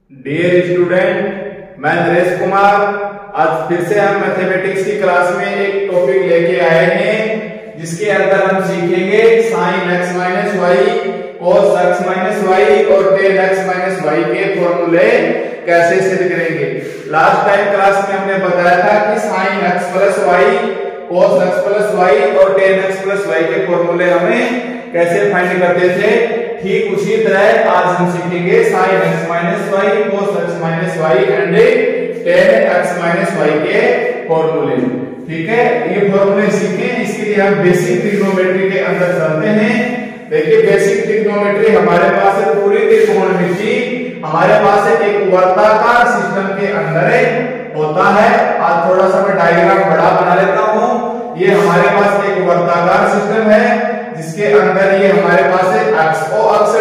Dear student, मैं नरेश कुमार आज फिर से हम मैथमेटिक्स की क्लास में एक टॉपिक लेके आए हैं जिसके अंदर हम सीखेंगे sin x minus y, cos x minus y और tan x माइनस वाई के फॉर्मूले कैसे सिद्ध करेंगे। लास्ट टाइम क्लास में हमने बताया था कि sin x plus y, cos x plus y और tan x प्लस वाई के फॉर्मूले हमें कैसे फाइंड करते थे। ठीक उसी तरह आज हम सीखेंगे sin x minus y, cos x minus y and tan x minus y के फॉर्मूले। ठीक है, ये फॉर्मूले सीखें, इसके लिए हम बेसिक ट्रिग्नोमेट्री के अंदर चलते हैं। देखिए बेसिक ट्रिग्नोमेट्री हमारे पास है पूरी त्रिकोणमिति, हमारे पास है एक वर्ताकार सिस्टम के अंदर होता है। आज थोड़ा सा मैं डायग्राम बड़ा बना लेता हूँ। ये हमारे पास एक वर्ताकार सिस्टम है जिसके अंदर ये हमारे पास है x o अक्ष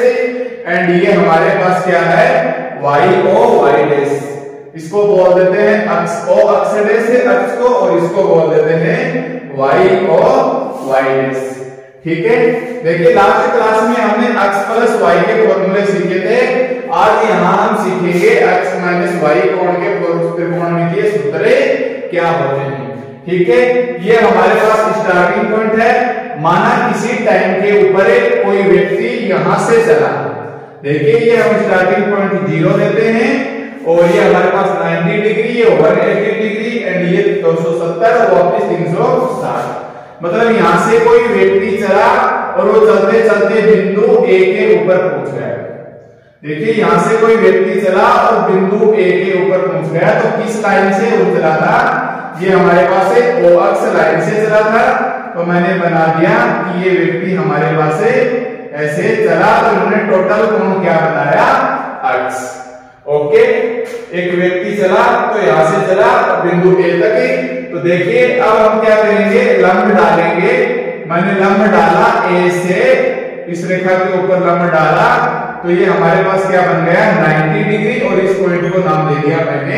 एंड ये हमारे पास क्या है y o y डैश। इसको बोल देते हैं x o अक्ष अक्ष को और इसको बोल देते हैं y o y डैश। ठीक है, देखिए लास्ट क्लास में हमने x प्लस y के फॉर्मूले सीखे थे। आज यहाँ हम सीखेंगे x माइनस y कोण के त्रिकोणमितीय सूत्र क्या होते हैं। ठीक है, ये हमारे पास स्टार्टिंग पॉइंट है। माना किसी टाइम के ऊपर कोई व्यक्ति यहां से चला, देखिए ये हम स्टार्टिंग पॉइंट 0 लेते हैं और ये हमारे पास 90 डिग्री, ये 180 डिग्री एंड ये 270 और वापस 360। मतलब यहां से कोई व्यक्ति चला और वो चलते चलते बिंदु ए के ऊपर पहुंच गया। देखिए यहां से कोई व्यक्ति चला और बिंदु ए के ऊपर पहुंच गया, तो किस लाइन से वो चला था? ये हमारे पास o अक्ष लाइन से चला था। तो मैंने बना दिया कि ये व्यक्ति हमारे पास ऐसे चला, तो उन्होंने टोटल कोण क्या बनाया? x। ओके, एक व्यक्ति चला तो यहां से चला बिंदु ए तक। तो देखिए अब हम क्या करेंगे, लंब डालेंगे। मैंने लंब डाला ए से, इस रेखा के ऊपर लंब डाला, तो ये हमारे पास क्या बन गया 90 डिग्री और इस पॉइंट को नाम दे दिया मैंने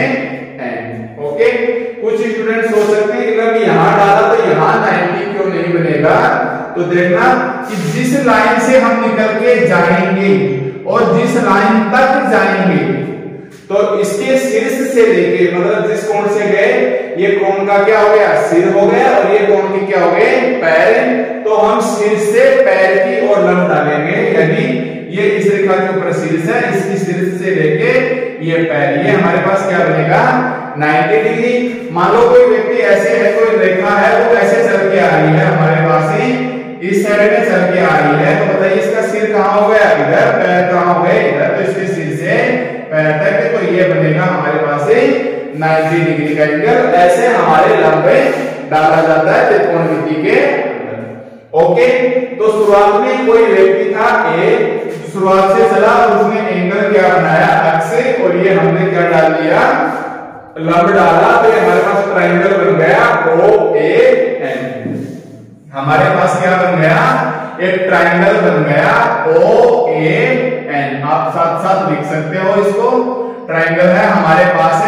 n। ओके, कुछ स्टूडेंट सोच सकते हैं कि अगर यहाँ डाला तो यहाँ 90 क्यों नहीं बनेगा। तो देखना कि जिस लाइन से हम निकल के जाएंगे और जिस लाइन तक जाएंगे, तो इसके शीर्ष से लेके मतलब जिस कोण से गए, ये कोण का क्या हो गया? सिर हो गया और ये कोण के क्या हो गए? पैर। तो हम सिर से पैर की ओर लंब डालेंगे, यानी ये इस रेखा के ऊपर शीर्ष है, इसकी शीर्ष से लेके ये पैर, ये हमारे पास क्या बनेगा 90 डिग्री। मान लो कोई व्यक्ति ऐसे है, कोई रेखा है वो ऐसे चल के आ रही है हमारे पास ही, इस साइड में चल के आ रही है, तो बताइए इसका सिर कहाँ हो गया? इधर। पैर कहाँ हो गए? इधर। तो इसके सिर से पैर तक, तो ये बनेगा हमारे पास 90 डिग्री का एंगल। ऐसे हमारे लंबे डाला जाता है त्रिकोणमिति के अंदर। ओके, तो शुरुआत में कोई व्यक्ति था ए, शुरुआत से चला और उसने एंगल क्या बनाया? x, और ये हमने क्या डाल दिया? लंब डाला, तो ये हमारे पास ट्रायंगल बन गया OAN। हमारे पास क्या बन गया? एक ट्रायंगल बन गया OAN। आप साथ साथ लिख सकते हो इसको। ट्रायंगल है हमारे पास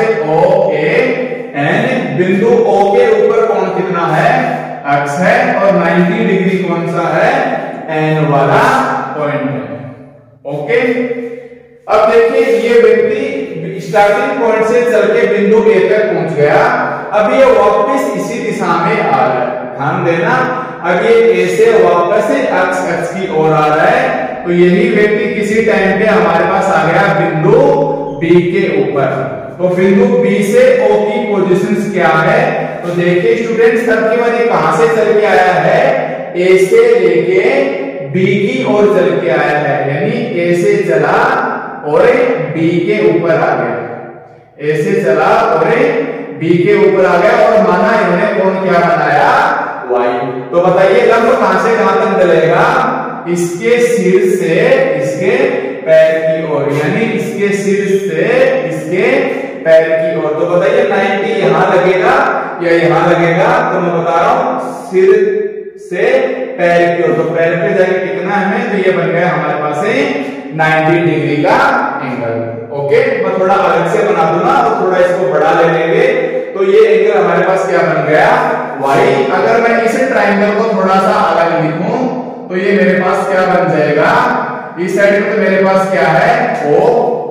OAN। बिंदु O के ऊपर कोण कितना है? x है और 90 डिग्री कौन सा है? N वाला पॉइंट है। ओके, अब देखिए ये व्यक्ति स्टार्टिंग पॉइंट से चल के बिंदु ए तक पहुंच गया। अब ये वापस इसी दिशा में आ रहा है, ध्यान देना। अब ये ए से वापस x की ओर आ रहा है, तो यही व्यक्ति किसी टाइम पे हमारे पास आ गया बिंदु बी के ऊपर। तो बिंदु बी से ओ की पोजीशंस क्या है? तो देखिए स्टूडेंट्स, सबके बाद ये कहां से चल के आया है? ए से लेके बी की ओर चल के आया है, यानी ए से चला और बी के ऊपर आ गया। ए से चला और बी के ऊपर आ गया और माना इन्होंने कोण क्या बनाया? y। तो बताइए लंब कहां से कहां तक चलेगा? इसके सिर से इसके पैर की ओर, यानी इसके सिर से इसके पैर की ओर। तो बताइए 90 यहां लगेगा या यहां लगेगा? तो मैं बता रहा हूं सिर से पैर की ओर। तो पैर पे जाके कितना है? तो ये बन गया हमारे पास 90 डिग्री का एंगल। ओके, मैं थोड़ा अलग से बना दूंगा तो थोड़ा इसको बड़ा ले लेंगे, तो ये एंगल हमारे पास क्या बन गया? y। अगर मैं इस ट्रायंगल को थोड़ा सा अलग लिखूं तो ये मेरे पास क्या बन जाएगा? इस साइड में तो मेरे पास क्या है? O,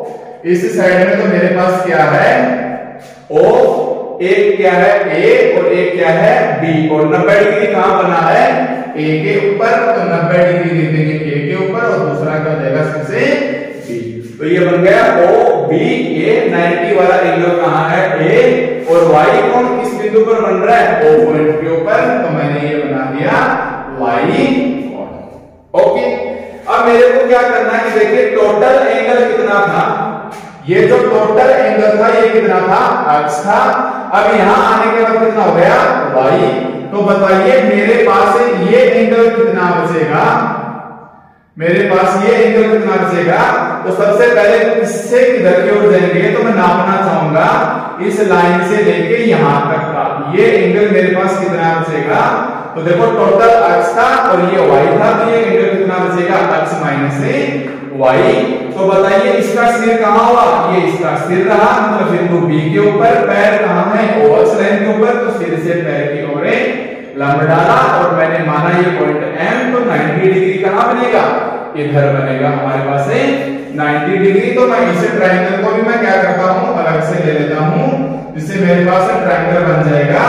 इस साइड में तो मेरे पास क्या है O, एक क्या है A और एक क्या है B, और 90 डिग्री कहां बना है A के ऊपर, तो 90 डिग्री दे देंगे A के ऊपर और दूसरा क्या हो जाएगा इससे B। तो ये बन गया O B A, 90 वाला एंगल कहां है A, और Y कोण किस बिंदु पर बन रहा है O पॉइंट के ऊपर, तो मैंने ये बना दिया Y कोण। ओके, अब मेरे को क्या करना है कि देखिए टोटल एंगल कितना था, ये जो टोटल एंगल था ये कितना था x था। अब यहां आने के बाद कितना हो गया y, तो बताइए मेरे पास ये एंगल कितना बचेगा, मेरे पास ये एंगल कितना बचेगा। तो सबसे पहले इससे किधर की ओर जाएंगे, तो मैं नापना चाहूंगा इस लाइन से लेके यहां तक का ये एंगल मेरे पास कितना बचेगा। तो देखो टोटल x था और ये y था, तो ये एंगल कितना बचेगा x माइनस y। तो बताइए इसका सिर कहां हुआ, ये इसका सिर रहा, मतलब बिंदु B के ऊपर, पैर कहां है o अक्ष लाइन के ऊपर, तो सिर से पैर की ओर लंब डाला और मैंने माना ये पॉइंट M, तो 90 डिग्री कहां बनेगा, इधर बनेगा हमारे पास 90 डिग्री। तो मैं इस ट्रायंगल को भी मैं क्या करता हूं अलग से ले लेता हूं, जिससे मेरे पास ट्रायंगल बन जाएगा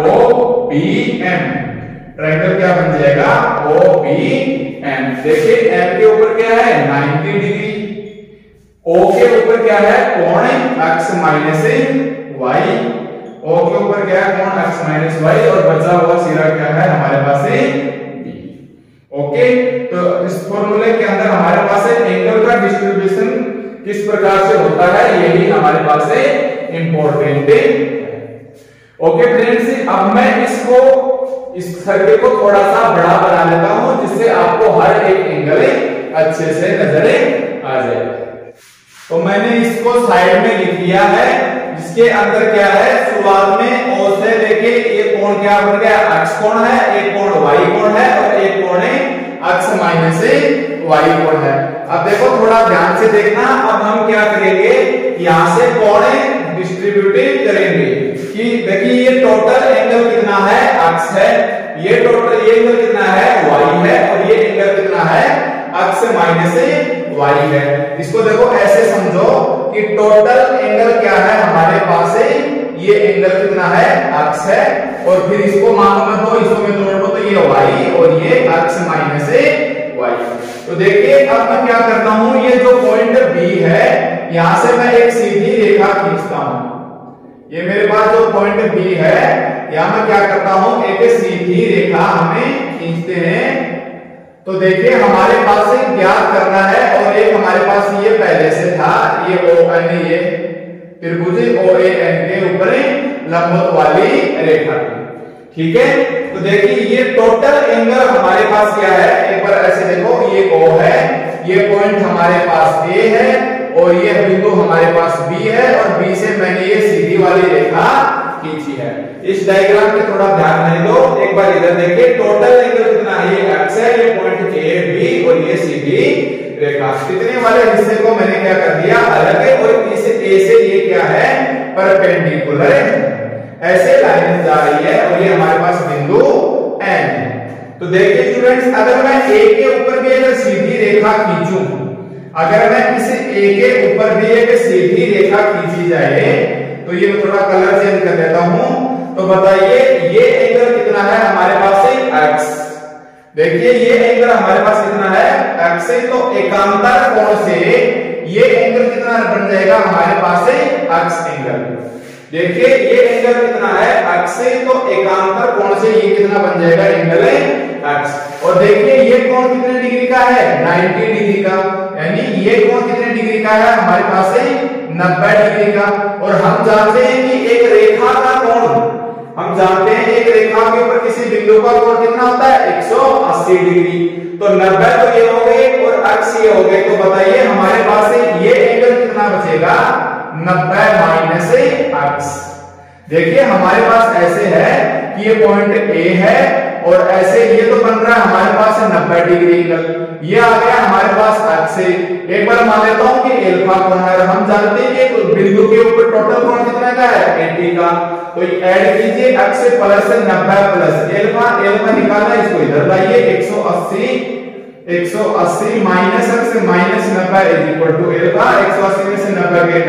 OBM। ट्रायंगल क्या बन जाएगा OBM। देखिए M के ऊपर क्या है 90 डिग्री, O के ऊपर क्या है कोण x माइनस y, O के ऊपर क्या है कोण x माइनस y, और बचा हुआ सिरा क्या है हमारे पास B। ओके, तो इस फॉर्मूले के अंदर हमारे पास एंगल का डिस्ट्रीब्यूशन किस प्रकार से होता है यही हमारे पास इंपॉर्टेंट है। ओके फ्रेंड्स, अब मैं इस सर्कल को थोड़ा सा बड़ा बना लेता हूं, जिससे आपको हर एक एंगल अच्छे से नजर आ जाए। तो मैंने इसको साइड में लिख दिया है, जिसके अंदर क्या है शुरुआत में O से लेके ये कोण क्या बन गया x कोण है, एक कोण y कोण है और एक कोण x माइनस y कोण है। अब देखो थोड़ा ध्यान से देखना, अब हम क्या करेंगे यहां से कोण डिस्ट्रीब्यूटिव करेंगे कि देखिए ये टोटल एंगल कितना है x है, ये टोटल ये एंगल कितना है y है, और ये एंगल कितना है x माइनस y है। इसको देखो ऐसे समझो कि टोटल एंगल क्या है हमारे पास ये एंगल कितना है x है, और फिर इसको मानो में दो हिस्सों में तोड़ दो, तो ये y और ये x माइनस y। तो देखिए अब मैं क्या करता हूं, ये जो पॉइंट B है यहां से मैं एक सीधी रेखा खींचता हूं, ये मेरे पास जो पॉइंट B है यहां मैं क्या करता हूं एक सीधी रेखा हमें खींचते हैं। तो देखिए हमारे पास ज्ञात करना है, और एक हमारे पास ये पहले से था, ये ON ये त्रिभुज OAN के ऊपर लंबवत वाली रेखा थी, ठीक है। तो देखिए ये टोटल एंगल हमारे पास क्या है, एक बार ऐसे देखो ये O है, ये पॉइंट हमारे पास A है, और ये बिंदु हमारे पास B है, और B से मैंने ये सीधी वाली रेखा खींची है। इस डायग्राम पे थोड़ा ध्यान नहीं दो, एक बार इधर देखिए टोटल एंगल कितना है, ये x है, ये पॉइंट A B और ये सीधी रेखा। इतने वाले हिस्से को मैंने क्या कर दिया अलग है, और इस A से ये क्या है परपेंडिकुलर ऐसे लाइन जा रही है, और ये हमारे पास बिंदु N है। तो देखिए स्टूडेंट्स, अगर मैं A के ऊपर भी अगर सीधी रेखा खींचूं, अगर मैं इस A के ऊपर भी एक सीधी रेखा खींची जाए, तो ये थोड़ा कलर चेंज कर देता हूं, तो बताइए ये एंगल कितना है हमारे पास x। देखिए ये एंगल हमारे पास कितना है x है, तो एकांतर कोण से ये एंगल कितना बन जाएगा हमारे पास x एंगल। देखिए ये एंगल कितना है x से, तो एकांतर कोण से ये कितना बन जाएगा एंगल x। और देखिए ये कोण कितने डिग्री का है 90 डिग्री का, यानी ये कोण कितने डिग्री का है हमारे पास 90 डिग्री का। और हम जानते हैं कि एक रेखा का कोण, हम जानते हैं एक रेखा के ऊपर किसी बिंदु का कोण कितना होता है 180 डिग्री। तो 90 तो ये हो गए और x ये हो गए, तो बताइए हमारे पास ये एंगल कितना बचेगा 90 माइनस x। देखिए हमारे पास ऐसे है कि ये पॉइंट A है, और ऐसे ये तो बन रहा है हमारे पास 90 डिग्री एंगल, ये आ गया हमारे पास x से। एक बार मान लेता हूं कि अल्फा कोण है, हम जानते हैं कि बिंदु के ऊपर टोटल कोण कितना का है 80 का, तो ऐड कीजिए x प्लस 90 प्लस अल्फा निकालना, इसको इधर लाइए 180 minus x minus 90 is equal to alpha. 180 में से 90 गए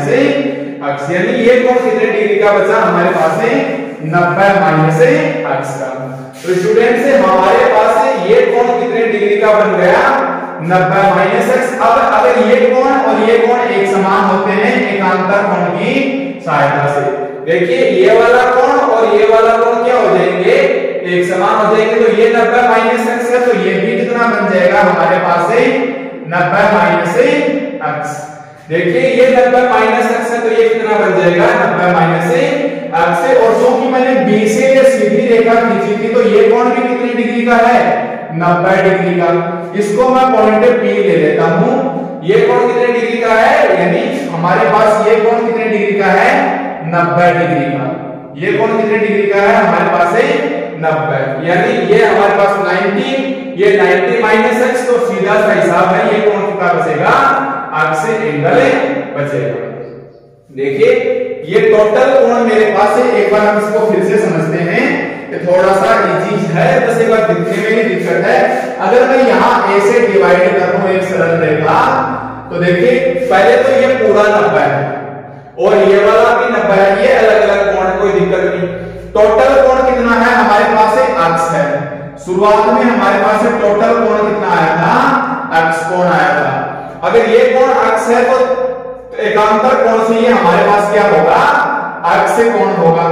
x, यानी ये कोण कितने डिग्री का बचा हमारे पास है 90 माइनस x का। तो स्टूडेंट से हमारे पास है ये कोण कितने डिग्री का बन गया 90 माइनस x। अब अगर ये कोण और ये कोण एक समान होते हैं एकांतर कोण की सहायता से, देखिए ये वाला कोण और ये वाला कोण क्या हो जाएंगे एक समान हो जाएंगे। तो ये 90 माइनस x है तो ये भी कितना बन जाएगा हमारे पास है 90 माइनस x। देखिए ये 90 माइनस x है तो ये कितना बन जाएगा 90 माइनस x से। और क्योंकि मैंने b से ये सीधी रेखा खींची थी तो ये कोण भी कितनी डिग्री का है 90 डिग्री का। इसको मैं पॉइंट P ले लेता हूं। ये कोण कितने डिग्री का है, यानी हमारे पास ये कोण कितने डिग्री का है 90 डिग्री का। ये कोण कितने डिग्री का है हमारे पास है 90, यानी ये हमारे पास 90, ये 90 माइनस x। तो सीधा सा हिसाब है ये कोण कितना बचेगा x से एंगल बचेगा। देखिए ये टोटल कोण मेरे पास है। एक बार हम इसको फिर से समझते हैं कि थोड़ा सा इजी है, बस एक बार दिखने में ही दिक्कत है। अगर मैं यहाँ a से डिवाइड कर दूं एक सरल रेखा, तो देखिए पहले तो ये पूरा 90 है और ये वाला भी 90 है, ये अलग अलग कोण, कोई दिक्कत नहीं। टोटल कोण कितना है हमारे पास है x है। शुरुआत में हमारे पास टोटल कोण कितना आया था x कोण आया था। अगर ये कोण x है तो एकांतर कोण से ये हमारे पास क्या होगा x से कोण होगा।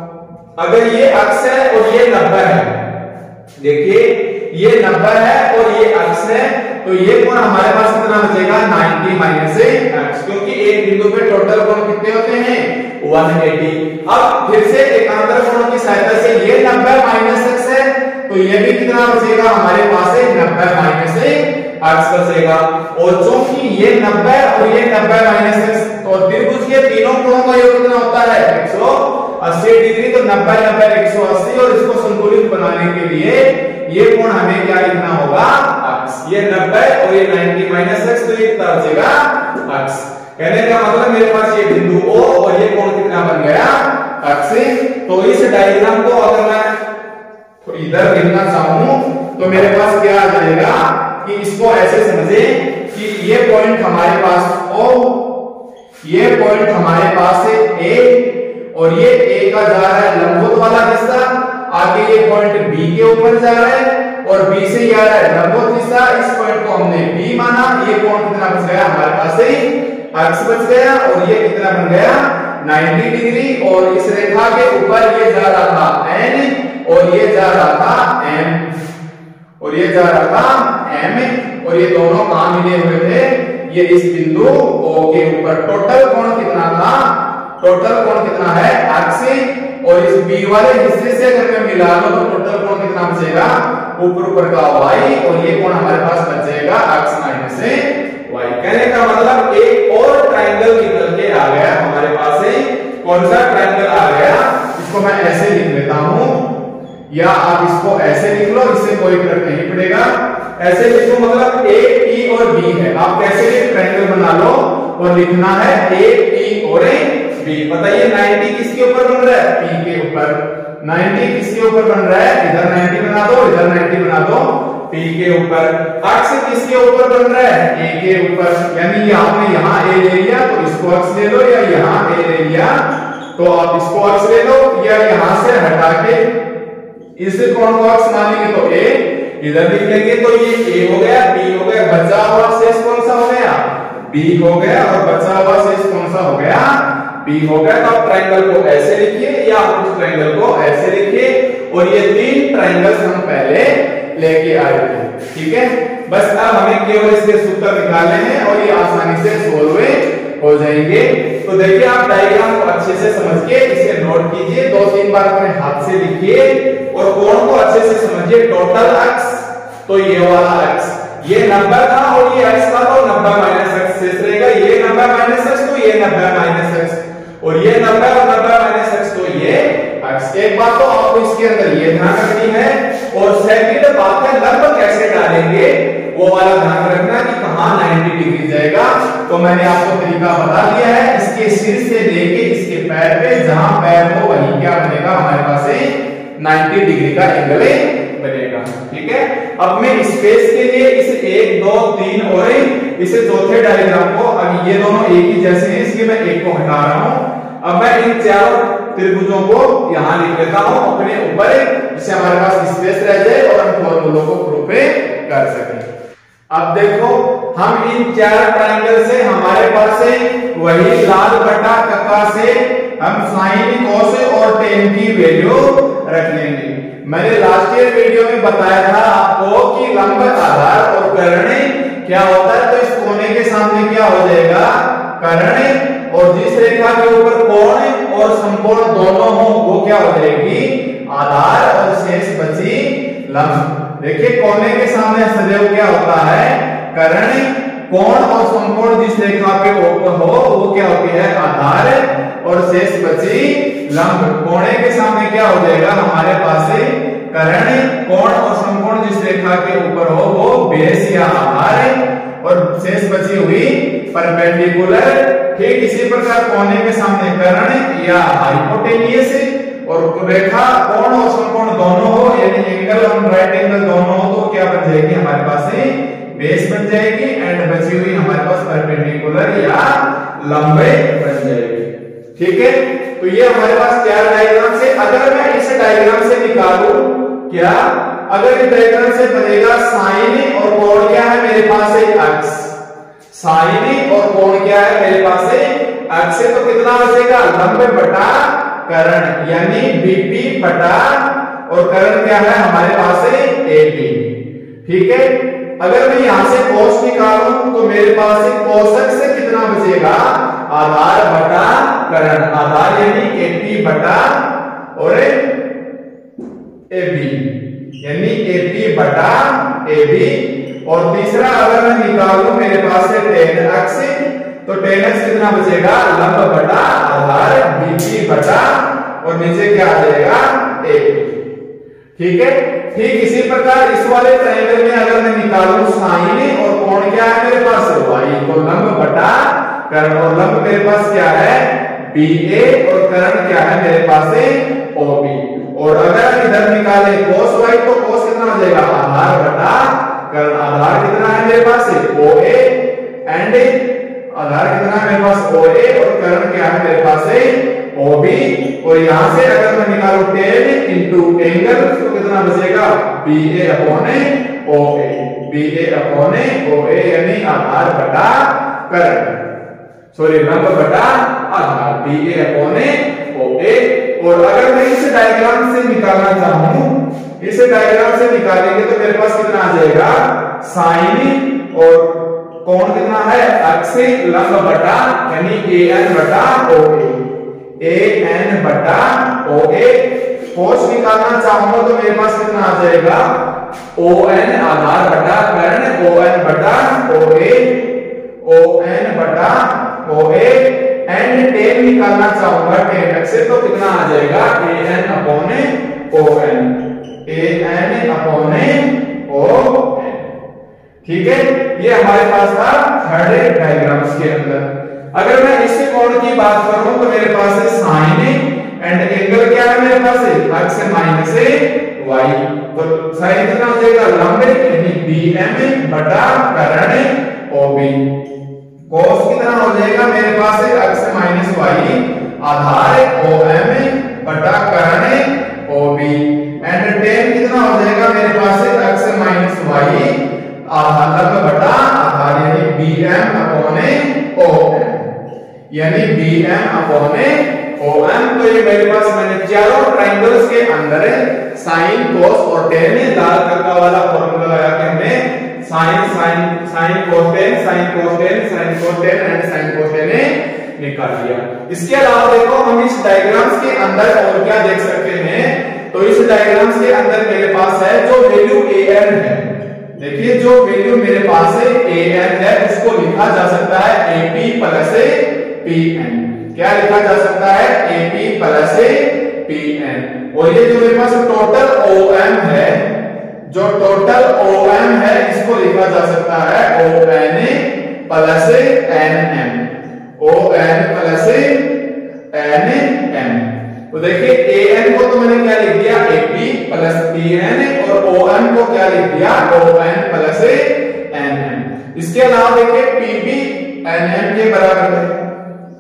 अगर ये x है और ये 90 है, देखिए ये 90 है और ये x है, तो ये कोण हमारे पास कितना बचेगा 90 माइनस x, क्योंकि एक बिंदु पे टोटल कोण कितने होते हैं 180। अब फिर से एकांतर कोण की सहायता से ये 90 माइनस x है तो ये भी कितना बचेगा हमारे पास है 90 माइनस x बचेगा। और चूंकि ये 90 और ये 90 माइनस x, तो त्रिभुज के तीनों कोणों का योग कितना होता है 180 डिग्री। तो 90 90 180, और इसको संतुलित बनाने के लिए ये कोण हमें क्या लिखना होगा x। ये 90 और ये 90 माइनस x, तो ये कितना बचेगा x। कहने का मतलब मेरे पास ये बिंदु O और ये कोण कितना बन गया x। तो इस डायग्राम को अगर मैं तो इधर लिखना चाहूं तो मेरे पास क्या आ जाएगा कि इसको ऐसे समझे कि ये पॉइंट हमारे पास O, ये पॉइंट हमारे पास है A, और ये A का जा रहा है लंबवत वाला हिस्सा, आगे ये पॉइंट B के ऊपर जा रहा है और B से ये आ रहा है लंबवत हिस्सा। इस पॉइंट को हमने B माना। ये कोण कितना बच गया हमारे पास है x बच गया, और ये कितना बन गया 90 डिग्री। और इस रेखा के ऊपर ये जा रहा था N और ये जा रहा था M, और ये जा रहा था M, और ये दोनों कहां मिले हुए थे ये इस बिंदु O के ऊपर। टोटल कोण कितना था, टोटल कोण कितना है x, और इस B वाले हिस्से से अगर मैं मिला लूं तो टोटल कोण कितना बचेगा ऊपर का y, और ये कोण हमारे पास बचेगा x माइनस y। कहने का मतलब एक और ट्रायंगल निकल के आ गया हमारे पास है। कौन सा ट्रायंगल आ गया, इसको मैं ऐसे लिख लेता हूं, या आप इसको ऐसे लिख लो, इससे कोई फर्क नहीं पड़ेगा। ऐसे लिखो मतलब A P और B है, आप कैसे भी ट्रायंगल बना लो और लिखना है A P और B। बताइए 90 किसके ऊपर बन रहा है P के ऊपर, 90 किसके ऊपर बन रहा है, इधर 90 बना दो, इधर 90 बना दो, P के ऊपर। x किसके ऊपर बन रहा है A के ऊपर, यानी आपने यहाँ A ले लिया तो इसको x ले लो, या यहाँ A ले लिया तो आप इसको x ले लो, या यहाँ से हटा के इस कोण को x मान लेंगे तो A इधर लिख लेंगे, तो ये A हो गया, B हो गया, बचा हुआ शेष कौन सा हो गया B हो गया, और बचा हुआ शेष कौन सा हो गया B हो गया। तो आप ट्रायंगल को ऐसे लिखिए या आप उस ट्रायंगल को ऐसे लिखिए, और ये तीन ट्रायंगल्स हम पहले लेके आए थे, ठीक है। बस अब हमें केवल इसके सूत्र निकालने हैं और ये आसानी से सोल्व हो जाएंगे। तो देखिए आप डायग्राम को अच्छे से समझ के इसे नोट कीजिए, 2-3 बार अपने हाथ से लिखिए और कोण को अच्छे से समझिए। टोटल x, तो ये वाला x, ये 90 था और ये x था, तो 90 माइनस x शेष रहेगा। ये 90 माइनस x, तो ये 90 माइनस x, और ये 90 और 90 माइनस x, तो ये x। एक बात तो आपको इसके अंदर ये ध्यान रखनी है, और सेकंड बात है लंब कैसे डालेंगे वो वाला ध्यान रखना कि कहां 90 डिग्री जाएगा। तो मैंने आपको तरीका बता दिया है, इसके सिर से लेके इसके पैर पे, जहां पैर हो वहीं क्या बनेगा हमारे पास 90 डिग्री का एंगल बनेगा, ठीक है। अब मैं स्पेस के लिए इस 1 2 3 और इसे चौथे डायग्राम को, अब ये दोनों एक ही जैसे हैं, इसके इसलिए मैं एक को हटा रहा हूं। अब मैं इन चारों त्रिभुजों को यहां लिख लेता हूं अपने ऊपर, जिससे हमारे पास स्पेस रह जाए और हम फॉर्मूलों को प्रूफ कर सकें। अब देखो हम इन चार ट्रायंगल से हमारे पास से वही लाल बटा कक्का से हम साइन कोस और टेन की वैल्यू रख लेंगे। मैंने लास्ट ईयर वीडियो में बताया था आपको कि लंब आधार और कर्ण क्या होता है। तो इस कोने के सामने क्या हो जाएगा, कर्ण, और जिस रेखा के ऊपर कोण और समकोण दोनों हो वो क्या हो जाएगी, आधार, और शेष बची लंब। देखिए कोने के सामने सदैव क्या होता है, कर्ण, कोण और समकोण जिस रेखा पे ऊपर हो वो क्या होती है, आधार, और शेष बची लंब। कोने के सामने क्या हो जाएगा हमारे पास से कर्ण, कोण और समकोण जिस रेखा के ऊपर हो वो बेस या आधार, और शेष बची हुई परपेंडिकुलर। ठीक इसी प्रकार कोने के सामने कर्ण या हाइपोटेनियस, और रेखा कोण और समकोण दोनों हो यानी एंगल और राइट एंगल दोनों हो तो क्या बन जाएगी हमारे पास से बेस बन जाएगी, एंड बची हुई हमारे पास परपेंडिकुलर या लंबे बन जाएगी। ठीक है, तो ये हमारे पास चार डायग्राम से, अगर मैं इस डायग्राम से निकालूं क्या, अगर इस डायग्राम से बनेगा साइन और कोण क्या है मेरे पास है अक्ष, साइन और कोण क्या है मेरे पास है अक्ष, तो कितना बचेगा, लंब बटा कर्ण यानी बीपी बटा, और कर्ण क्या है हमारे पास है एपी। ठीक है, अगर मैं यहां से कोस निकालूं तो मेरे पास कोसक से कितना बचेगा, आधार बटा कर्ण, आधार यानी एपी बटा और एबी यानी एपी बटा एबी। और तीसरा अगर मैं निकालूं मेरे पास है टेन अक्ष, तो टेन अक्ष कितना बचेगा, लंब बटा आधार बीपी बटा, और नीचे क्या आ जाएगा एपी। ठीक है, ठीक इसी प्रकार इस वाले ट्रायंगल में अगर मैं निकालूं साइन और कोण क्या है मेरे पास वाई, तो लंब बटा कर्ण, और लंब मेरे पास क्या है बीए, और कर्ण क्या है मेरे पास है ओबी। और अगर इधर निकाले कोस वाई तो कोस कितना हो जाएगा, आधार बटा कर्ण, आधार कितना है मेरे पास ओए, एंड आधार कितना है मेरे पास ओए, और कर्ण क्या है मेरे पास ओबी। और यहां से अगर मैं निकालूं टेन इंटू एंगल तो कितना बचेगा, BA upon OA, BA upon OA यानी आधार बटा कर्ण, सॉरी लंब बटा आधार, बीए अपॉन ओए। और अगर मैं इस डायग्राम से निकालना चाहूं, इस डायग्राम से निकालेंगे तो मेरे पास कितना आ जाएगा, साइन और कोण कितना है अक्ष, लंब बटा यानी एन बटा ओए, एन बटा ओए। कोस निकालना चाहूंगा तो मेरे पास कितना आ जाएगा, ओएन आधार बटा कर्ण, ओएन बटा ओए, ओएन बटा ओए, एंड टेन निकालना चाहूंगा टेन अक्ष से तो कितना आ जाएगा, N upon ON, N upon ON. ठीक है, ये हमारे पास था थर्ड डायग्राम्स के अंदर। अगर मैं इस कोण की बात करूं तो मेरे पास है साइन, एंड एंगल क्या है मेरे पास है अक्ष माइनस वाई, तो साइन कितना हो जाएगा, लंब यानी बीएम बटा कर्ण ओबी। कोस कितना हो जाएगा मेरे पास है अक्ष माइनस वाई, आधार ओएम बटा कर्ण ओबी, एंड टेन कितना हो जाएगा मेरे पास है अक्ष माइनस वाई, आधार बटा आधार यानी बीएम अपॉन ओएम, यानी बीएम अपॉन ओएम। तो ये मेरे पास मैंने चारों ट्रायंगल्स के अंदर साइन कोस और टेन लाल कक्का वाला फॉर्मूला लगा के हमने sine sine sine cos tan, sine cos tan, sine cos tan and sine cos tan निकाल दिया। इसके अलावा देखो हम इस डायग्राम्स के अंदर और क्या देख सकते हैं, तो इस डायग्राम्स के अंदर मेरे पास है जो वैल्यू an है, देखिए जो वैल्यू मेरे पास है an है उसको लिखा जा सकता है AP प्लस PN। क्या लिखा जा सकता है, AP प्लस PN। और ये जो मेरे पास टोटल OM है, जो टोटल OM है इसको लिखा जा सकता है ON plus NM, ON plus NM। तो देखिए AN को तो मैंने क्या लिख दिया AP प्लस PN, और OM को क्या लिख दिया ON प्लस NM। इसके अलावा देखिए PB NM के बराबर है,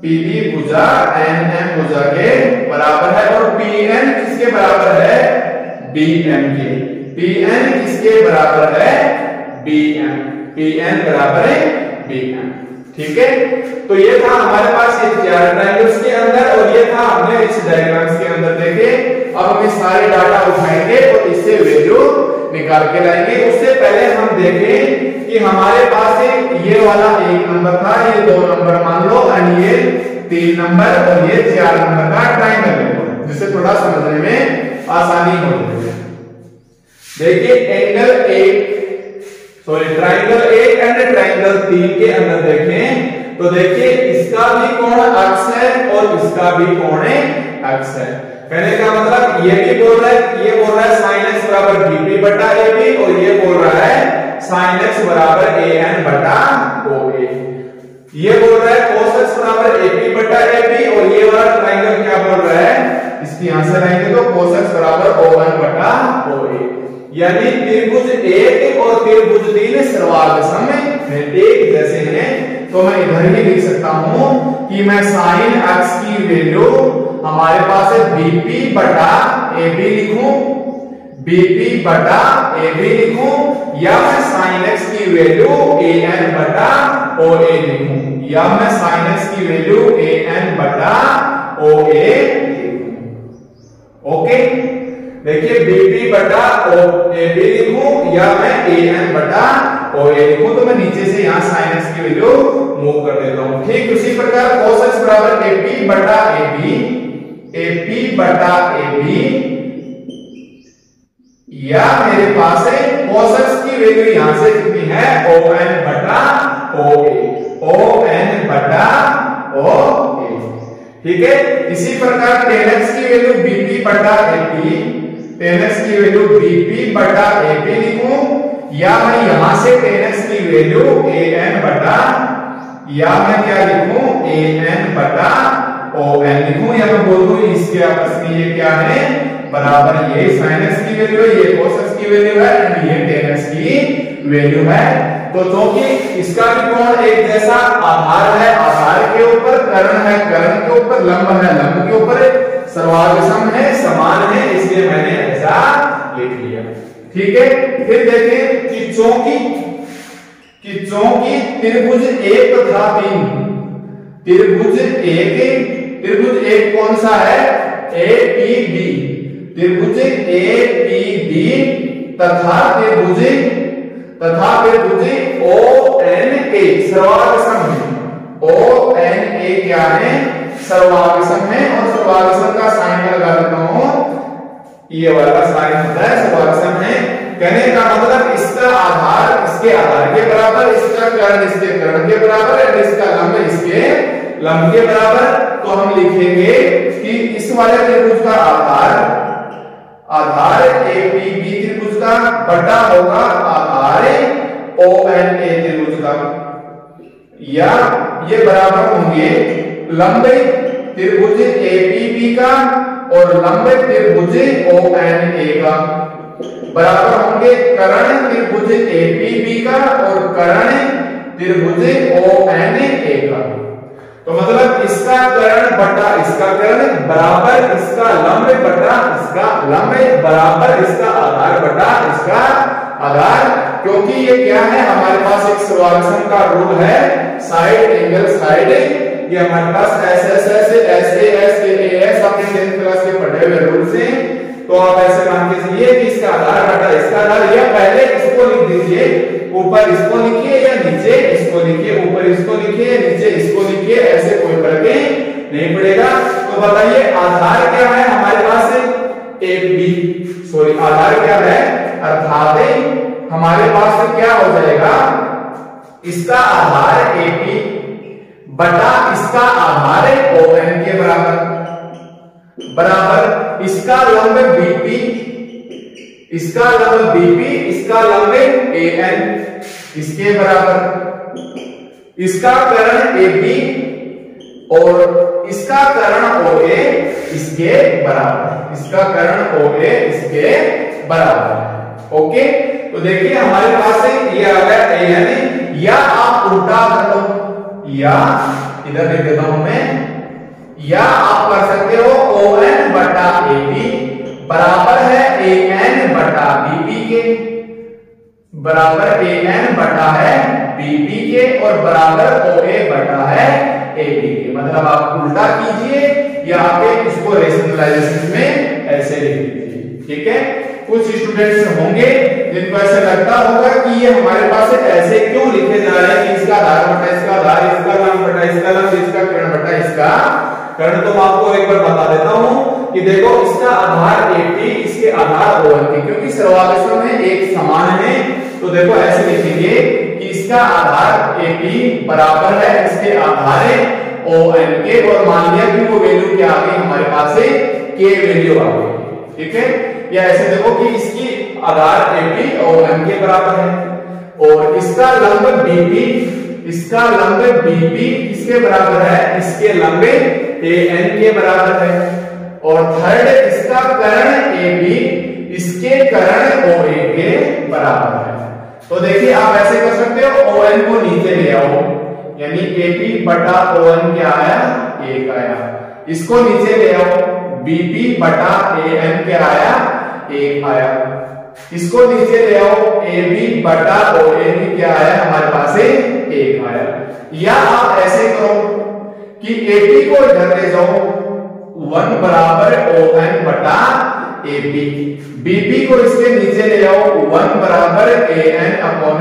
पीबी भुजा एनएम भुजा के बराबर है और पीएन किसके बराबर है, बीएम के। पीएन किसके बराबर है, बीएम। पीएन बराबर है बीएम। ठीक है, तो ये था हमारे पास ये 4 ट्रायंगल्स के अंदर और ये था हमने इस डायग्राम्स के अंदर देखे। अब हम ये सारे डाटा उठाएंगे और इससे वैल्यू निकाल के लाएंगे। उससे पहले हम देखें कि हमारे पास ये वाला 1 नंबर था, ये 2 नंबर मान लो और ये 3 नंबर और ये 4 नंबर का ट्रायंगल है, जिससे थोड़ा समझने में आसानी हो जाए। देखिए angle 1 sorry triangle 1 and triangle 3 के अंदर देखें तो देखिए इसका भी कोण अक्ष है और इसका भी कोण अक्ष है। कहने का मतलब ये भी बोल रहा है, ये बोल रहा है sin x बराबर bp बटा ab और ये बोल रहा है sin x बराबर an बटा oa। ये बोल रहा है cos x बराबर ap बटा ab और ये वाला ट्रायंगल क्या बोल रहा है, इसकी यहां से लाएंगे तो cos x बराबर o1 बटा oa। यानी त्रिभुज 1 और त्रिभुज 3 सर्वागसम में एक जैसे हैं। तो मैं इधर ही लिख सकता हूं कि मैं sin x की वैल्यू हमारे पास है bp बटा ab लिखूं, bp बटा ab लिखूं, या मैं sin x की वैल्यू an बटा oa लिखूं, या मैं sin x की वैल्यू an बटा oa लिखूं। ओके, देखिए bp बटा ab लिखूं या मैं an बटा oa लिखूं, तो मैं नीचे से यहां sin x की वैल्यू मूव कर देता हूं। ठीक उसी प्रकार cos x बराबर ap बटा ab या मेरे पास है cos x की वैल्यू यहां से कितनी है on बटा oa। ठीक है, इसी प्रकार tan x की वैल्यू bp बटा ap, tan x की वैल्यू bp बटा ap लिखूं, या मैं यहां से tan x की वैल्यू an बटा, या मैं क्या लिखूं an बटा on लिखूं, या मैं बोल दूं इसके आपस में ये क्या है बराबर, ये sin x की वैल्यू है, ये cos x की वैल्यू है और ये tan x की वैल्यू है। तो क्योंकि इसका भी कोण एक जैसा, आधार है आधार के ऊपर, कर्ण है कर्ण के ऊपर, लंब है लंब के ऊपर, सर्वागसम है समान है, इसलिए मैंने ऐसा लिख लिया। ठीक है, फिर देखें कि चूंकि त्रिभुज 1 तथा 3, त्रिभुज 1 कौन सा है APB, त्रिभुज APB तथा त्रिभुज ONA सर्वागसम है। ONA क्या है, सर्वागसम है, और सर्वागसम का साइन लगा देता हूं, ये वाला साइन होता है सर्वागसम है। कहने का मतलब इसका आधार इसके आधार के बराबर, इसका कर्ण इसके कर्ण के बराबर और इसका लंब इसके लंब के बराबर। तो हम लिखेंगे कि इस वाले त्रिभुज का आधार APB त्रिभुज का बटा होगा आधार ONA त्रिभुज का, या ये बराबर होंगे लंब त्रिभुज APB का और लंब त्रिभुज ONA का, बराबर होंगे कर्ण त्रिभुज APB का और कर्ण त्रिभुज ONA का। तो मतलब इसका कर्ण बटा इसका कर्ण बराबर इसका लंब बटा इसका लंब बराबर इसका आधार बटा इसका आधार। क्योंकि ये क्या है, हमारे पास एक सर्वागसम का रूल है, साइड एंगल साइड, ये हमारे पास SAS अपने 10th क्लास के पढ़े हुए रूल से। तो आप ऐसे मान के चलिए कि इसका आधार बटा इसका आधार, या पहले इसको लिख दीजिए, ऊपर इसको लिखिए या नीचे इसको लिखिए, ऊपर इसको लिखिए नीचे इसको लिखिए, ऐसे कोई फर्क नहीं पड़ेगा। तो बताइए आधार क्या है हमारे पास आधार क्या है, अर्थात हमारे पास क्या हो जाएगा, इसका आधार AP बटा इसका आधार ON के बराबर इसका लंब BP, इसका लंब BP, इसका लंब AN इसके बराबर, इसका कर्ण AB और इसका कर्ण OA इसके बराबर, इसका कर्ण OA इसके बराबर। ओके, तो देखिए हमारे पास ये आ गया AN, या आप उल्टा कर लो, या इधर लिख देता हूं मैं, या आप कर सकते हो ON बटा AB बराबर है AN बटा BB के, बराबर AN बटा है BB के और बराबर OA बटा है AB के। मतलब आप उल्टा कीजिए या आप इसको रेशनलाइजेशन में ऐसे लिख दीजिए। ठीक है, कुछ स्टूडेंट्स होंगे जिनको ऐसा लगता होगा कि ये हमारे पास ऐसे क्यों लिखे जा रहे हैं कि इसका आधार बटा इसका आधार, इसका लंब बटा इसका लंब, इसका कर्ण बटा इसका कर्ण। तो मैं आपको एक बार बता देता हूं कि देखो इसका आधार AP, इसके आधार ON, क्योंकि सर्वावेशों में एक समान है। तो देखो ऐसे लिखेंगे कि इसका आधार AP बराबर है इसके आधार ON के, और मान लिया कि वो वैल्यू क्या आ गई हमारे पास है K वैल्यू आ गई। ठीक है, या ऐसे देखो कि इसकी आधार AP ON के बराबर है और इसका लंब BB, इसका लंब BB किसके बराबर है, इसके लंब AN के बराबर है। और थर्ड इसका कर्ण AB, इसके कर्ण OA के बराबर है। तो देखिए आप ऐसे कर सकते हो, ON को नीचे ले आओ, यानी AP बटा ON क्या आया, 1 आया। इसको नीचे ले आओ, BB बटा AN क्या आया, 1 आया। इसको नीचे ले आओ, AB बटा OA क्या आया हमारे पास 1 आया। या आप ऐसे करो कि AP को इधर ले जाओ, 1 बराबर ON बटा AB, BB को इसके नीचे ले आओ, 1 बराबर AN अपॉन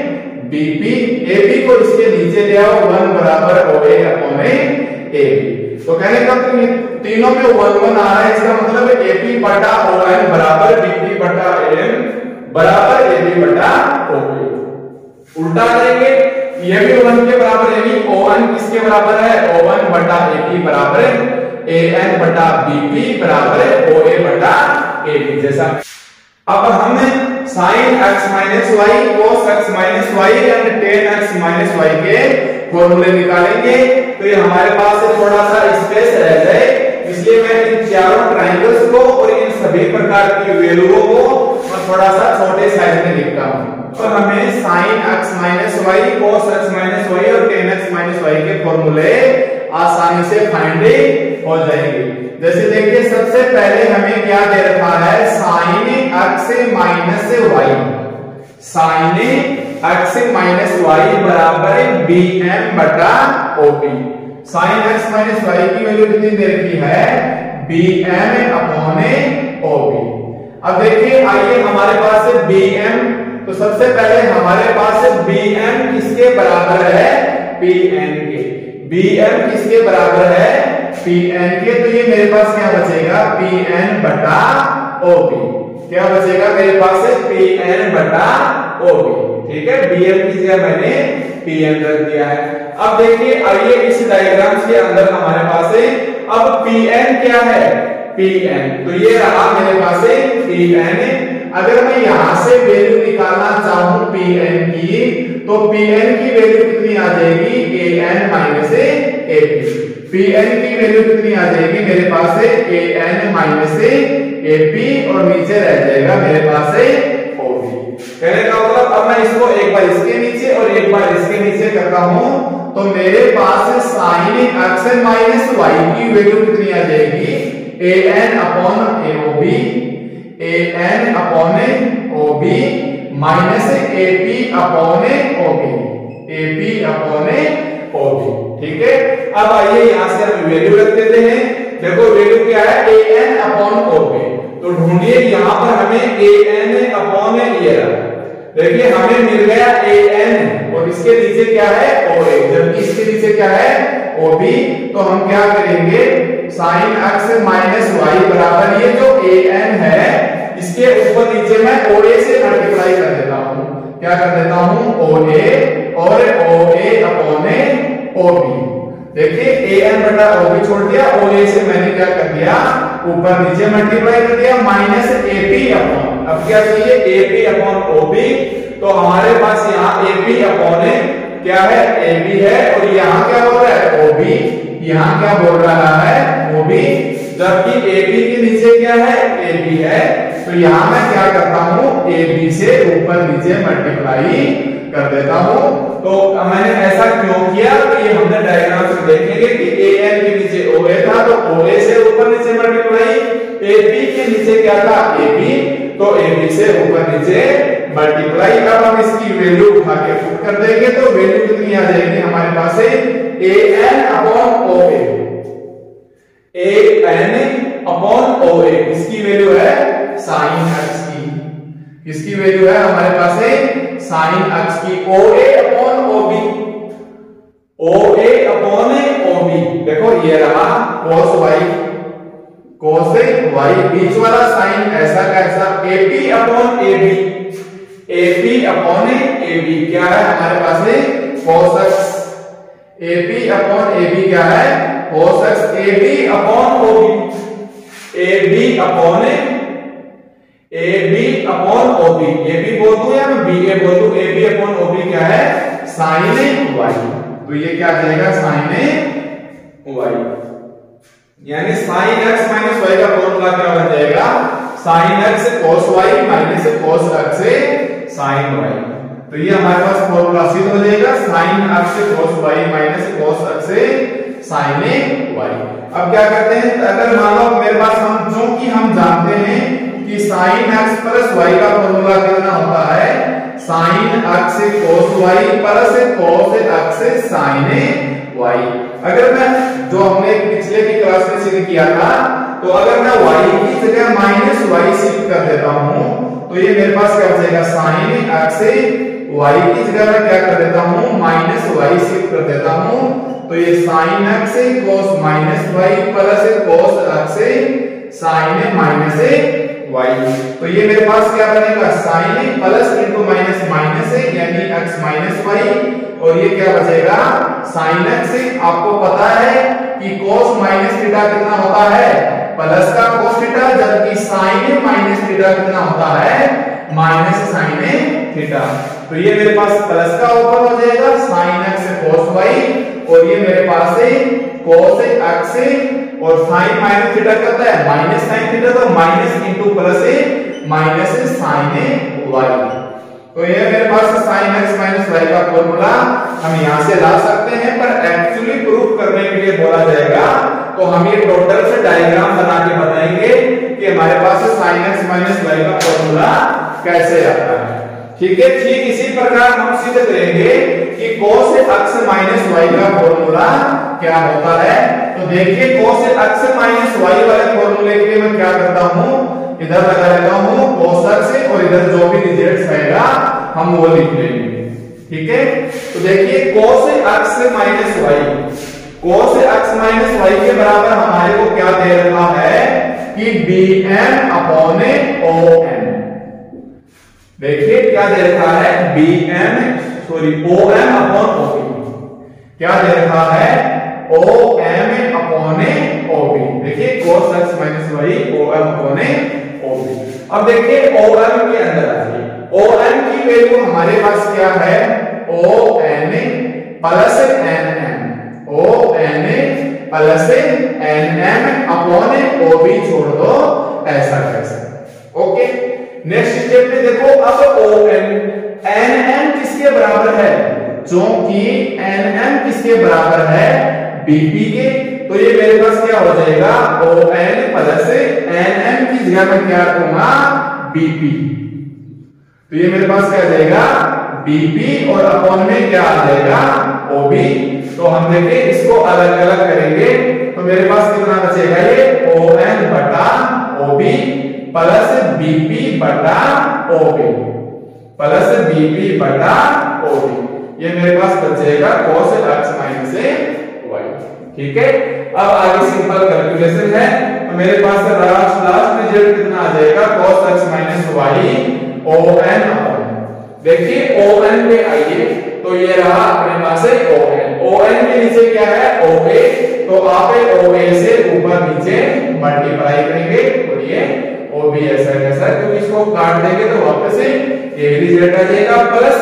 BB, AB को इसके नीचे ले आओ, 1 बराबर OA अपॉन AB। तो कहने का तीनों में 1 आ रहा है, इसका मतलब AP बटा ON बराबर BB बटा AN बराबर AB बटा OA। उल्टा करेंगे, ये भी 1 के बराबर, यानी ON किसके बराबर है, ON बटा AP बराबर AN बटा BB बराबर OA बटा AB। जैसा अब हम sin x minus y, cos x minus y and tan x minus y के फॉर्मूले निकालेंगे। तो ये हमारे पास थोड़ा सा स्पेस रह जाए, इसलिए मैं इन चारों ट्रायंगल्स को और इन सभी प्रकार की वैल्यूओं को मैं थोड़ा सा छोटे साइज में लिखता हूं। तो हमें sin x minus y, cos x minus y और tan x माइनस वाई के फॉर्मूले आसानी से फाइंड हो जाएंगे। जैसे देखिए सबसे पहले हमें क्या दे रखा है, sin x minus y, sin x minus y बराबर bm बटा OB। sin x minus y की वैल्यू कितनी दे रखी है, bm अपॉन OB। अब देखिए आइए हमारे पास है bm, तो सबसे पहले हमारे पास bm किसके बराबर है, pn के। bm किसके बराबर है, pn के। तो ये मेरे पास क्या बचेगा, pn बटा OB। क्या बचेगा मेरे पास, pn बटा OB। ठीक है, bm की जगह मैंने pn रख दिया है। अब देखिए आइए इस डायग्राम के अंदर हमारे पास है, अब pn क्या है, pn, तो ये रहा मेरे पास pn। अगर मैं यहां से वैल्यू निकालना चाहूं pn की, तो pn की वैल्यू कितनी आ जाएगी, an माइनस AP। pn की वैल्यू कितनी आ जाएगी मेरे पास an माइनस AP, और नीचे रह जाएगा मेरे पास OB। कहने का मतलब अब मैं इसको एक बार इसके नीचे और एक बार इसके नीचे करता हूं, तो मेरे पास sin x माइनस वाई की वैल्यू कितनी आ जाएगी, an upon OB, an upon OB minus AP upon OB, AP upon OB। ठीक है, अब आइए यहां से हम वैल्यू रख देते हैं। देखो वैल्यू क्या है, an अपॉन OB। तो ढूंढिए यहां पर हमें an अपॉन ये रहा, देखिए हमें मिल गया an और इसके नीचे क्या है OA, जबकि इसके नीचे क्या है OB। तो हम क्या करेंगे, sin x माइनस वाई बराबर ये जो an है इसके ऊपर नीचे मैं OA से मल्टीप्लाई कर देता हूं। क्या कर देता हूं, OA और OA अपॉन OB। देखिए an बटा OB छोड़ दिया, OA से मैंने क्या कर दिया, ऊपर नीचे मल्टीप्लाई कर दिया, माइनस AP अपॉन, अब क्या चाहिए, AP अपॉन OB। तो हमारे पास यहाँ AP अपॉन क्या है, AB है, और यहाँ क्या बोल रहा है OB, यहाँ क्या बोल रहा है OB, जबकि AB के नीचे क्या है, AB है। तो यहां मैं क्या करता हूं, AB से ऊपर नीचे मल्टीप्लाई कर देता हूं। तो मैंने ऐसा क्यों किया, तो ये हमने डायग्राम से देखेंगे कि AN के नीचे OA था, तो OA से ऊपर नीचे मल्टीप्लाई, AB के नीचे क्या था AB, तो AB से ऊपर नीचे मल्टीप्लाई। अब हम इसकी वैल्यू उठा के पुट कर देंगे तो वैल्यू कितनी आ जाएगी हमारे पास है AN upon OA, AN upon OA, इसकी वैल्यू है sin x की, इसकी वैल्यू है हमारे पास है sin x की, OA upon OB, OA upon OB, देखो ये रहा cos y, cos y, बीच वाला sin ऐसा कैसा, AP upon AB, AP upon AB क्या है हमारे पास है cos x, AP upon AB क्या है cos x, AB upon OB, AB upon OB, AB बोल दूं या मैं BA बोल दूं, AB अपॉन OB क्या है sin y, तो ये क्या आ जाएगा sin y, यानी sin x माइनस y का फॉर्मूला क्या बन जाएगा sin x cos y minus cos x sin y, तो ये हमारे पास फॉर्मूला सिद्ध हो जाएगा sin x cos y minus cos x sin y। अब क्या करते हैं, अगर मान लो मेरे पास हम जो कि हम जानते हैं कि sin x प्लस y का फॉर्मूला कितना होता है sin x cos y plus cos x sin y। अगर मैं जो हमने पिछले की क्लास में सिद्ध किया था, तो अगर मैं y की जगह माइनस y शिफ्ट कर देता हूं तो ये मेरे पास क्या बचेगा sin x, y की जगह मैं क्या कर देता हूं माइनस y शिफ्ट कर देता हूं, तो ये sin x cos minus y plus cos x sin minus y, तो ये मेरे पास क्या बनेगा sin plus into minus minus यानी x माइनस y, और ये क्या बचेगा sin x, आपको पता है कि cos माइनस थीटा कितना होता है प्लस का cos थीटा, जबकि sin माइनस थीटा कितना होता है माइनस sin थीटा, तो ये मेरे पास प्लस का ऊपर हो जाएगा sin x cos y, और ये मेरे पास है cos x, और sin माइनस थीटा क्या होता है माइनस sin थीटा, तो minus into plus minus sin y, तो ये मेरे पास sin x माइनस y का फॉर्मूला हम यहां से ला सकते हैं, पर एक्चुअली प्रूफ करने के लिए बोला जाएगा तो हम ये टोटल से डायग्राम बना के बताएंगे कि हमारे पास sin x माइनस y का फॉर्मूला कैसे आता है। ठीक है, ठीक इसी प्रकार हम सिद्ध करेंगे कि cos x माइनस y का फॉर्मूला क्या होता है। तो देखिए cos x माइनस y वाले फॉर्मूले के लिए मैं क्या करता हूं, इधर लगा लेता हूं cos x, और इधर जो भी रिजल्ट आएगा हम वो लिख लेंगे। ठीक है, तो देखिए cos x minus y, cos x minus y के बराबर हमारे को क्या दे रखा है कि bn अपॉन on, देखिए क्या दे रखा है OM अपॉन OB, क्या दे रखा है OM अपॉन OB, देखिए cos x minus y OM upon OB। अब देखिए OM के अंदर आइए, OM की वैल्यू हमारे पास क्या है ON plus NM, ON plus NM upon OB छोड़ दो, ऐसा कैसे, ओके। नेक्स्ट स्टेप में देखो, अब ON NM किसके बराबर है, जो कि NM किसके बराबर है BP के, तो ये मेरे पास क्या हो जाएगा ON प्लस NM की जगह में क्या रखूंगा BP, तो ये मेरे पास क्या आ जाएगा BP, और अपॉन में क्या आ जाएगा OB। तो हम देखिए इसको अलग अलग करेंगे तो मेरे पास कितना बचेगा ये ON बटा OB प्लस BP बटा OB, प्लस BP बटा OB, ये मेरे पास बचेगा cos x माइनस y। ठीक है, अब आगे सिंपल कैलकुलेशन है, तो मेरे पास लास्ट रिजल्ट कितना आ जाएगा cos x minus y ON, देखिए ON पे आइए, तो ये रहा अपने पास है ON के नीचे क्या है OA, तो आप OA से ऊपर नीचे मल्टीप्लाई करेंगे, और ये OB ऐसा कैसा, क्योंकि इसको काट देंगे तो वापस से ये रिजल्ट आ जाएगा प्लस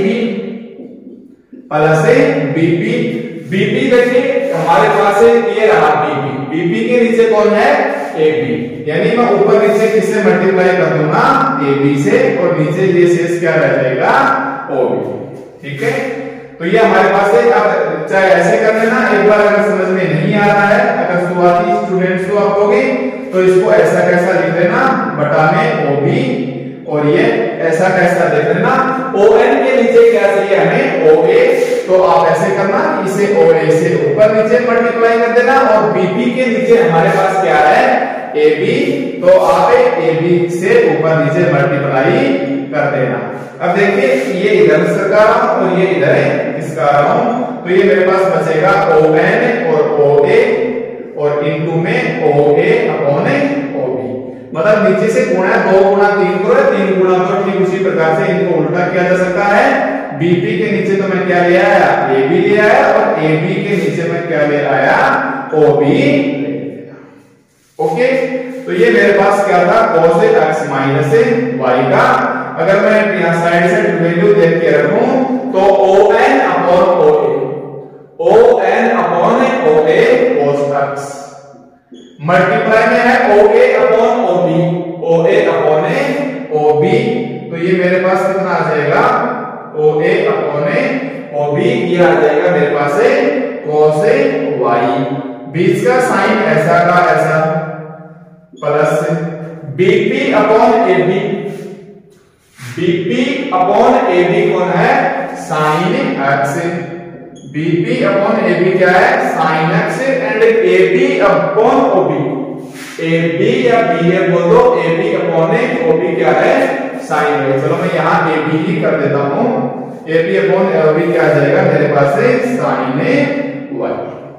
BP, BP देखिए हमारे पास है ये रहा BP के नीचे कौन है AB, यानी मैं ऊपर नीचे किससे मल्टीप्लाई कर दूंगा AB से, और नीचे ये शेष क्या रह जाएगा OB। ठीक है, तो ये हमारे पास है। अब चाहे ऐसे कर लेना, एक बार अगर समझ में नहीं आ रहा है, अगर शुरुआती स्टूडेंट्स को आप होगे तो इसको ऐसा कैसा लिख लेना बटा में OB, और ये ऐसा कैसा लिख लेना ON के नीचे क्या चाहिए हमें OA, तो आप ऐसे करना इसे OA से ऊपर नीचे मल्टीप्लाई कर देना, और BP के नीचे हमारे पास क्या है AB, तो आप AB से ऊपर नीचे मल्टीप्लाई कर देना। अब देखिए ये इधर से कर रहा हूं और ये इधर इसका रहा हूं, तो ये मेरे पास बचेगा ON और OA और इनटू में OA अपॉन OB, मतलब नीचे से गुणा 2 गुणा 3 करो, 3 गुणा तो ठीक उसी प्रकार से इनको उल्टा किया जा सकता है। BP के नीचे तो मैं क्या ले आया AB ले आया, और AB के नीचे मैं क्या ले आया OB। ओके, तो ये मेरे पास क्या था cos x माइनस y का, अगर मैं यहां साइड से वैल्यू देख के रखूं तो ON upon OA, ON upon OA cos x multiply में है OA upon OB, OA upon OB, तो ये मेरे पास कितना आ जाएगा OA अपॉन OB, ये आ जाएगा मेरे पास cos y, बीच का साइन ऐसा का ऐसा plus BP upon AB, BP upon AB कौन है sine x, BP upon AB क्या है sine x, and AB upon OB, AB या BA बोल दो, AB अपॉन OB क्या है साइन y। चलो मैं यहाँ AB ही कर देता हूँ, AB अपॉन OB क्या आ जाएगा मेरे पास है साइन y।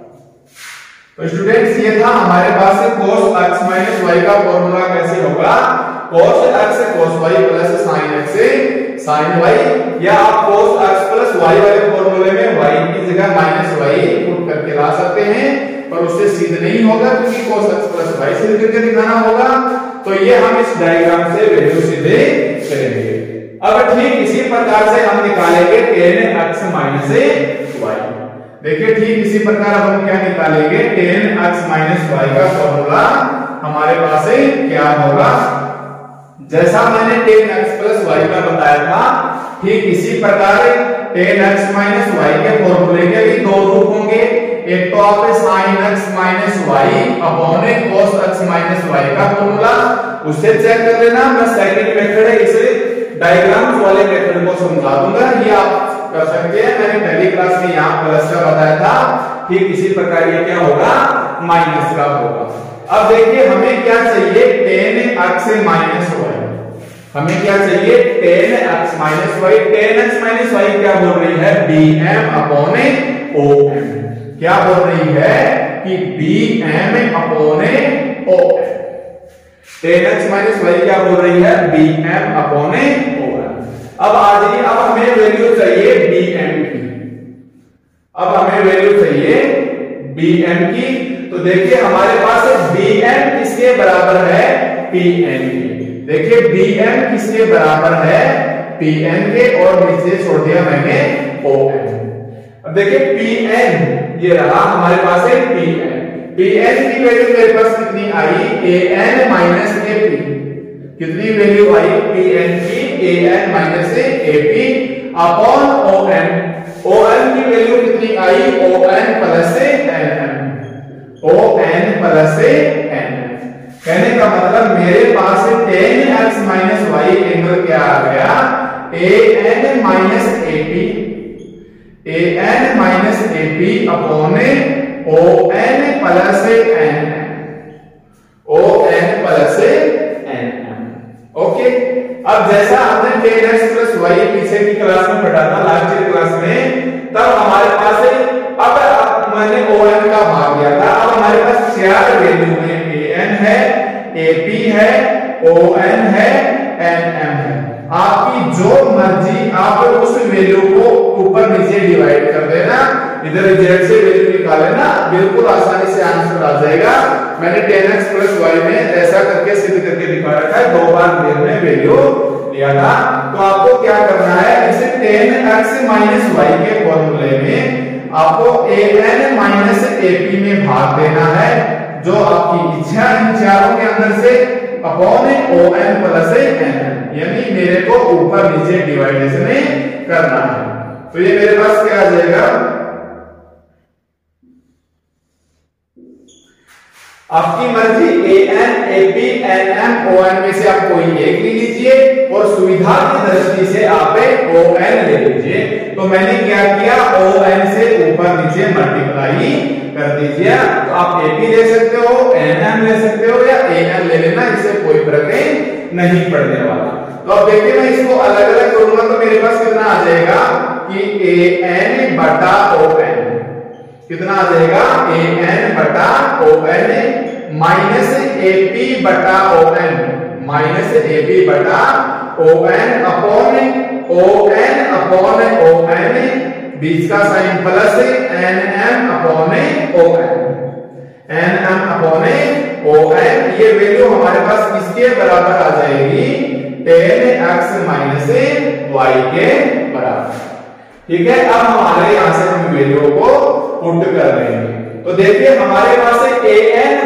तो स्टूडेंट्स ये था हमारे पास cos x माइनस y का फॉर्मूला कैसे होगा, cos x cos y plus sin x sin y, या आप cos x प्लस y वाले फॉर्मूले में y की जगह माइनस y पुट करके ला सकते हैं, पर उससे सिद्ध नहीं होगा क्योंकि cos x प्लस y से करके दिखाना होगा, तो ये हम इस डायग्राम से वैल्यू सीधे करेंगे। अब ठीक इसी प्रकार से हम निकालेंगे tan x माइनस y, देखिए ठीक इसी प्रकार हम क्या निकालेंगे tan x माइनस y का फॉर्मूला हमारे पास क्या होगा, जैसा मैंने tan x प्लस y का बताया था ठीक इसी प्रकार tan x माइनस y के फॉर्मूले के भी दो रूप होंगे, एक तो आप sin x minus y upon cos x minus y का फॉर्मूला, उससे चेक कर लेना। मैं सेकंड मेथड है इसे डायग्राम वाले मेथड को समझा दूंगा, ये आप कर सकते हैं, मैंने पहली क्लास में यहाँ प्लस का बताया था, ठीक इसी प्रकार ये क्या होगा माइनस का होगा। अब देखिए हमें क्या चाहिए tan x माइनस y, हमें क्या चाहिए tan x minus y, tan x minus y क्या बोल रही है bm अपॉन om, क्या बोल रही है कि bm upon om, tan x minus y क्या बोल रही है bm अपॉन om। अब आज ही अब हमें वैल्यू चाहिए bm की, अब हमें वैल्यू चाहिए bm की, तो देखिए हमारे पास bm किसके बराबर है pn की, देखिए bm किसके बराबर है pn के, और नीचे छोड़ दिया मैंने om। अब देखिए pn ये रहा हमारे पास है pn की वैल्यू मेरे पास कितनी आई an माइनस ap, कितनी वैल्यू आई pn की an minus ap upon on की वैल्यू कितनी आई on plus nm, on plus nm, कहने का मतलब मेरे पास tan x minus y angle क्या आ गया an minus ap, an minus ap upon on plus nm, on plus nm। Okay, अब जैसा आपने tan x प्लस y पीछे की क्लास में पढ़ा था लास्ट ईयर क्लास में, तब हमारे पास अब मैंने on का भाग दिया था, अब हमारे पास चार वैल्यू है, an है ap है on है nm है, आपकी जो मर्जी आप उस वैल्यू को ऊपर नीचे डिवाइड कर देना, इधर z से वैल्यू निकाल लेना, बिल्कुल आसानी से आंसर आ जाएगा। मैंने tan x प्लस y में ऐसा करके सिद्ध करके दिखा रखा है, दो बार में वैल्यू लिया था, तो आपको क्या करना है इसे tan x माइनस y के फॉर्मूले में आपको an माइनस ap में भाग देना है, जो आपकी इच्छा इन चारों के अंदर से अपॉन on प्लस nm, यानी मेरे को ऊपर नीचे डिवाइडेशन करना है। तो ये मेरे पास क्या आ जाएगा, आपकी मर्जी an, ap, nm, on में से आप कोई एक ले लीजिए और सुविधा की दृष्टि से आप on ले लीजिए। तो मैंने क्या किया, on से ऊपर नीचे मल्टीप्लाई कर दीजिए। तो आप ap ले सकते हो, nm ले सकते हो या an ले लेना, इससे कोई फर्क नहीं पड़ने वाला। तो अब देखिए मैं इसको अलग अलग करूंगा तो मेरे पास कितना आ जाएगा कि an बटा on, कितना आ जाएगा an बटा on माइनस ap बटा on, माइनस ap बटा on अपॉन on, बीच का sine plus nm upon on, ये वैल्यू हमारे पास किसके बराबर आ जाएगी, 10x माइनस y के बराबर। ठीक है, अब हमारे यहां से हम वैल्यू को पुट कर लेंगे। तो देखिए हमारे पास an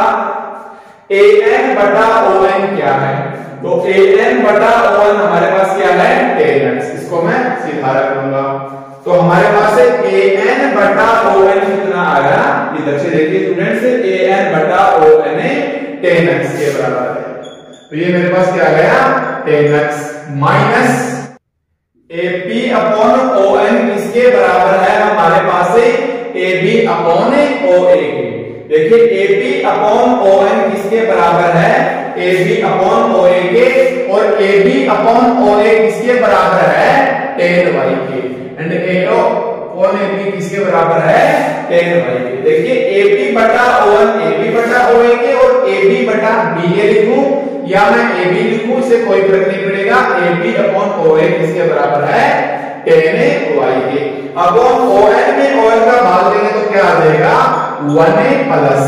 बटा on क्या है, तो an बटा on हमारे पास क्या है 10x, इसको मैं सीधा रखूंगा। तो हमारे पास an बटा on कितना आ गया, इधर से देखिए स्टूडेंट्स, an बटा on 10x के बराबर है। तो ये मेरे पास क्या आ गया 10x minus ap upon on किसके बराबर है, हमारे पास ab अपॉन oa। देखिए ab अपॉन on किसके बराबर है, ab अपॉन oa के, और ab अपॉन oa किसके बराबर है 10y के, एंड a अपॉन ab किसके बराबर है 10y के। देखिए ab बटा on ab बटा oa के और ab बटा ba लिखूं या मैं ab लिखूं, इससे कोई फर्क नहीं पड़ेगा। ab अपॉन oa किसके बराबर है 10y के। अब on में on का भाग देंगे तो क्या आ जाएगा 1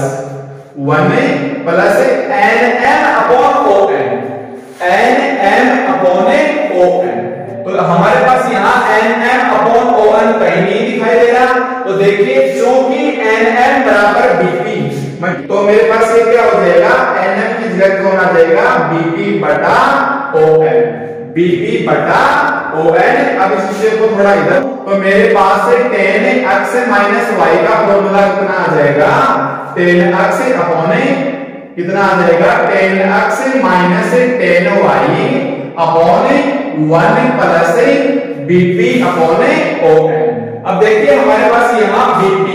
plus nm upon on, nm upon on। तो हमारे पास यहाँ nm अपॉन on कहीं नहीं दिखाई दे रहा। तो देखिए क्योंकि nm बराबर bp, तो मेरे पास ये क्या हो जाएगा, nm की जगह कौन आ जाएगा bp बटा on, bp बटा on। अब इस विषय को थोड़ा इधर, तो मेरे पास से 10x माइनस y का फॉर्मूला कितना आ जाएगा 10x अपॉन कितना आ जाएगा 10x minus 10y upon 1 plus bp upon on। अब देखिए हमारे पास यहाँ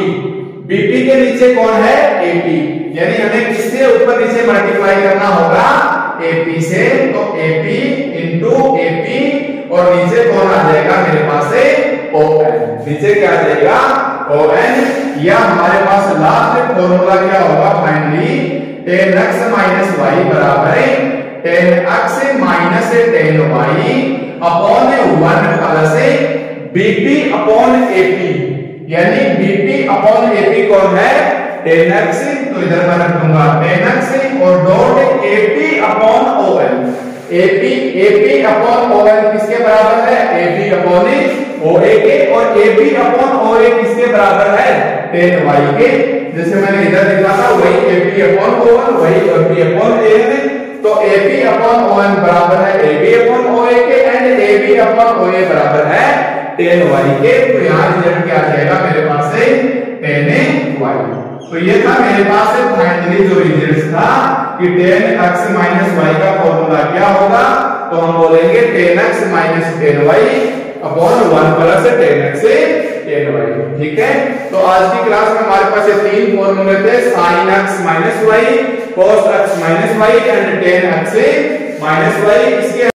bp के नीचे कौन है ap, यानी हमें किससे ऊपर नीचे मल्टीप्लाई करना होगा ap से। तो ap इंटू ap और नीचे कौन आ जाएगा मेरे पास से on, नीचे क्या आ जाएगा on। या हमारे पास लास्ट फॉर्मूला क्या होगा फाइनली 10x माइनस y बराबर 10x minus 10y upon 1 plus bp upon ap, यानी bp अपॉन ap कौन है 10x, तो इधर मैं रखूंगा 10x और dot ap upon on, ap upon on किसके बराबर है ab अपॉन oa के, और ab अपॉन oa किसके बराबर है 10y के। जैसे मैंने इधर लिखा था वही ab अपॉन on, वही ab अपॉन an। तो ab अपॉन on बराबर है ab अपॉन oa के, एंड ab अपॉन oa बराबर है 10y के। तो यहाँ रिजल्ट क्या आ जाएगा मेरे पास से 10y। तो ये था मेरे पास से फाइनली जो रिजल्ट था कि 10x माइनस y का फॉर्मूला क्या होगा, तो हम बोलेंगे 10x minus 10y upon 1 plus 10x 10y। ठीक है, तो आज की क्लास में हमारे पास ये 3 फॉर्मूले थे, sin x minus y, cos x minus y and tan x minus y। इसके